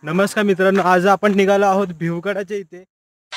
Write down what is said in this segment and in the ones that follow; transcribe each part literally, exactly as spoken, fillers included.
नमस्कार मित्रांनो, आज आपण निघालो आहोत भिवगडाच्या इथे।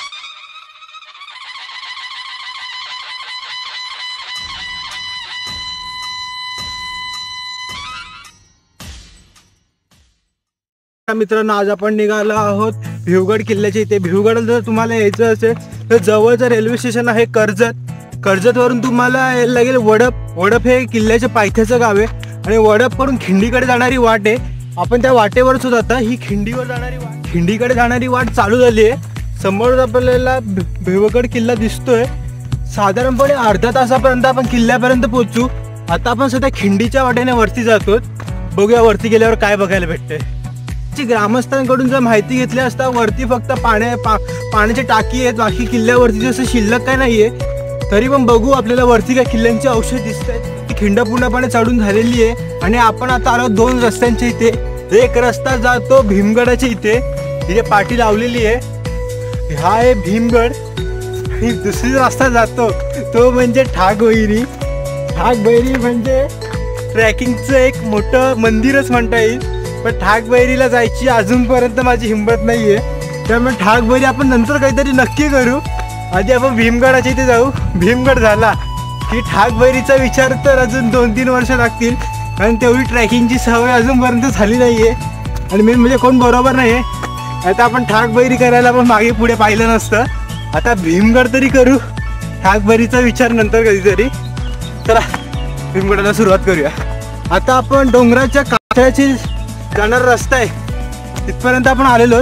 मित्रांनो आज आपण निघालो आहोत भिवगड किल्ल्याच्या इथे। भिवगडला जर तुम्हाला यायचं असेल तर जवळचं रेल्वे स्टेशन आहे कर्जत। कर्जत वरून तुम्हाला यायला लागेल वडप। वडप हे किल्ल्याच्या पायथ्याचं गाव आहे आणि वडप वरून खिंडीकडे जाणारी वाट आहे। आपण त्या वाटेवरच होत आता ही खिंडीवर जाणारी वाट खिंडीकडे जाणारी वाट चालू झाली आहे। समोर आपल्याला भिवगड किल्ला दिसतोय। साधारणपणे अर्धा तासापर्यंत आपण किल्ल्यापर्यंत पोहोचू। आता आपण सध्या खिंडीच्या वाटेने वरती जातो। बघूया वरती गेल्यावर काय बघायला भेटते। ग्रामस्थांकडून जर माहिती घेतली असता वरती फक्त पाण्या पा, पाण्याची टाकी आहेत, बाकी किल्ल्यावरती जसं शिल्लक काय नाहीये। तरी पण बघू आपल्याला वरती काय किल्ल्यांची अवशेष दिसत आहेत। खिंड पूर्णपणे चढून झालेली आहे आणि आपण आता आलो दोन रस्त्यांच्या इथे। एक रस्ता जातो भीमगडाच्या इथे, इथे पाटी लावलेली आहे, हा आहे भीमगड। आणि दुसरी रस्ता जातो तो म्हणजे ठाकबैरी। ठाकबैरी म्हणजे ट्रॅकिंगचं एक मोठं मंदिरच म्हणता येईल। पण ठाकबैरीला जायची अजूनपर्यंत माझी हिंमत नाहीये, त्यामुळे ठाकबैरी आपण नंतर काहीतरी नक्की करू। आधी आपण भीमगडाच्या इथे जाऊ। भीमगड झाला की ठाकबैरीचा विचार तर अजून दोन तीन वर्ष लागतील, कारण तेवढी ट्रॅकिंगची सवय अजूनपर्यंत झाली नाहीये आणि मेन म्हणजे कोण बरोबर नाही आहे। आता आपण ठाकबैरी करायला पण मागे पुढे पाहिलं नसतं, आता भीमगड तरी करू, ठाकबैरीचा विचार नंतर कधीतरी। चला भीमगडाला सुरुवात करूया। आता आपण डोंगराच्या कातळ्याची जाणार रस्ता आहे तिथपर्यंत आपण आलेलो।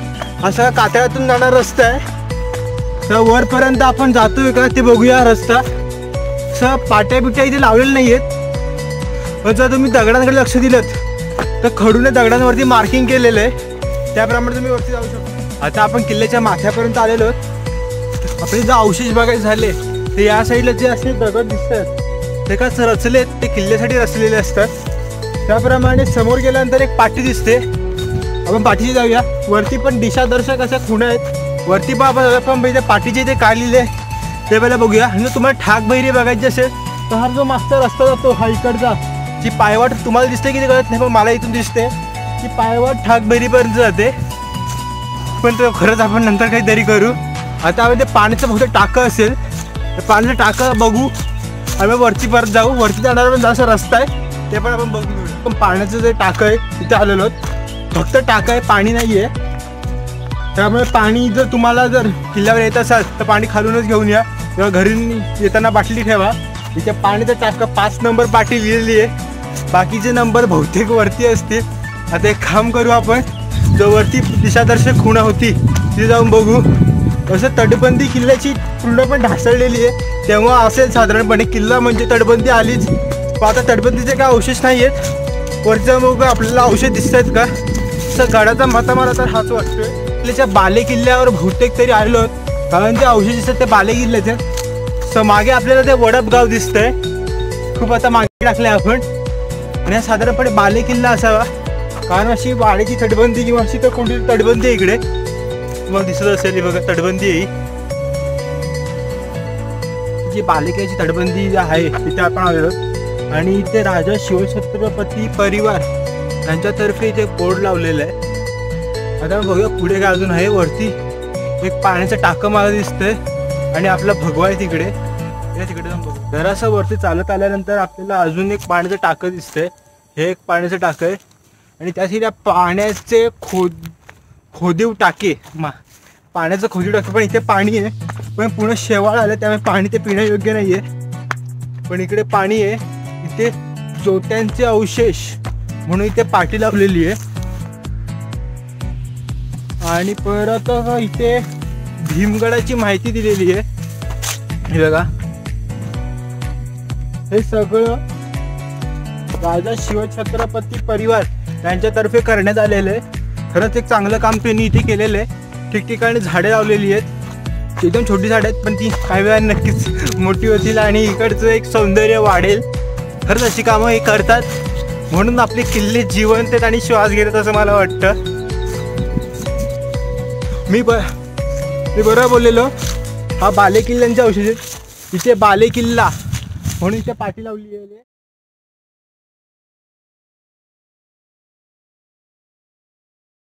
असा कातळ्यातून जाणार रस्ता आहे, तर वरपर्यंत आपण जातोय का ते बघूया। रस्ता असं पाट्या बिट्या इथे लावलेल्या नाही आहेत, पण जर तुम्ही दगडांकडे लक्ष दिलं तर खडूने दगडांवरती मार्किंग केलेलं आहे, त्याप्रमाणे तुम्ही वरती जाऊ शकता। आता आपण किल्ल्याच्या माथ्यापर्यंत आलेलो। आपले जे अवशेष बघायचे झाले ते या साईडला जे असे दगड दिसतात ते का रचलेत, ते किल्ल्यासाठी रचलेले असतात। त्याप्रमाणे समोर गेल्यानंतर एक पाटी दिसते, आपण पाठीशी जाऊया। वरती पण दिशादर्शक अशा खुणा आहेत, वरती पण आपण पण इथे पाठीचे इथे काय लिहिले ते पहिला बघूया। आणि तुम्हाला ठाकबैरी बघायची असेल तर हा जो मागचा रस्ता जातो हा इकडचा, जी पायवाट तुम्हाला दिसते की ते कळत नाही, पण मला इथून दिसते की पायवाट ठाकबैरीपर्यंत जाते। पण तो खरंच आपण नंतर काहीतरी करू। आता आपण ते पाण्याचं फक्त टाकं असेल, पाण्याचं टाकं बघू आणि वरती परत जाऊ। वरती जाणारा पण जसा रस्ता आहे ते पण आपण बघू। पण पाण्याचं जे टाकं आहे तिथे आलेलो, फक्त टाकं आहे, पाणी नाही आहे। त्यामुळे पाणी जर तुम्हाला जर किल्ल्यावर येत असाल तर पाणी खालूनच घेऊन या, किंवा घरी येताना बाटली ठेवा। इथे पाण्याचं टाकं पाच नंबर पाटी लिहिलेली आहे, बाकीचे नंबर बहुतेक वरती असतील। आता एक काम करू, आपण जो वरती दिशादर्शक खुणा होती तिथे जाऊन बघू। असं तटबंदी किल्ल्याची पूर्णपणे ढासळलेली आहे, तेव्हा असेल साधारणपणे किल्ला म्हणजे तटबंदी आलीच। पण आता तटबंदीचे काय अवशेष नाही आहेत। वरच्या मग आपल्याला अवशेष दिसत आहेत का, असं गडाचा मता मला तर हाच वाटतोय। किल्ल्याच्या बाले किल्ल्यावर बहुतेक तरी आलेलो आहोत, कारण ते अवशेष दिसतात ते बाले किल्ल्याचे। सो मागे आपल्याला ते वडप गाव दिसतंय, खूप आता मागे टाकले आपण। आणि साधारणपणे बाले किल्ला असावा, कारण अशी वाड्याची तटबंदी किंवा अशी तर कोणती तटबंदी इकडे मग दिसत असेल, बघा तटबंदी आहे जी बालेकिल्ल्याची तटबंदी आहे तिथे आपण आलेलो। आणि इथे राजा शिवछत्रपती परिवार यांच्यातर्फे इथे बोर्ड लावलेलं आहे। आता बघूया पुढे काय अजून आहे। वरती एक पाण्याचं टाकं मला दिसतंय आणि आपला भगवा आहे तिकडे, तिकडे जाऊन बघू। जरासं वरती चालत आल्यानंतर आपल्याला अजून एक पाण्याचं टाकं दिसतंय, हे एक पाण्याचं टाकं आहे। आणि त्यासाठी त्या पाण्याचे खोद खोदीव टाके मा पाण्याचं खोदीव टाके, पण इथे पाणी आहे, पण पूर्ण शेवाळ आलं त्यामुळे पाणी ते पिण्यायोग्य नाही आहे। पण इकडे पाणी आहे, इथे जोट्यांचे अवशेष म्हणून इथे पाटी लावलेली आहे। आणि परत इथे भीमगडाची माहिती दिलेली आहे, हे बघा। हे सगळं राजा शिवछत्रपती परिवार यांच्यातर्फे करण्यात आलेलं आहे। खरंच एक चांगलं काम त्यांनी इथे केलेलं आहे। ठिकठिकाणी झाडे लावलेली आहेत, एकदम छोटी झाडे आहेत, पण ती काही वेळा नक्कीच मोठी होतील आणि इकडचं एक सौंदर्य वाढेल। खरंच अशी कामं हे करतात, म्हणून आपले किल्ले जिवंत आहेत आणि श्वास घेतात असं मला वाटतं। मी ब मी बरोबर बोललेलो, हा बाले किल्ल्यांचे अवशेष आहेत। इथे बाले किल्ला म्हणून इथे पाटी लावली आहे।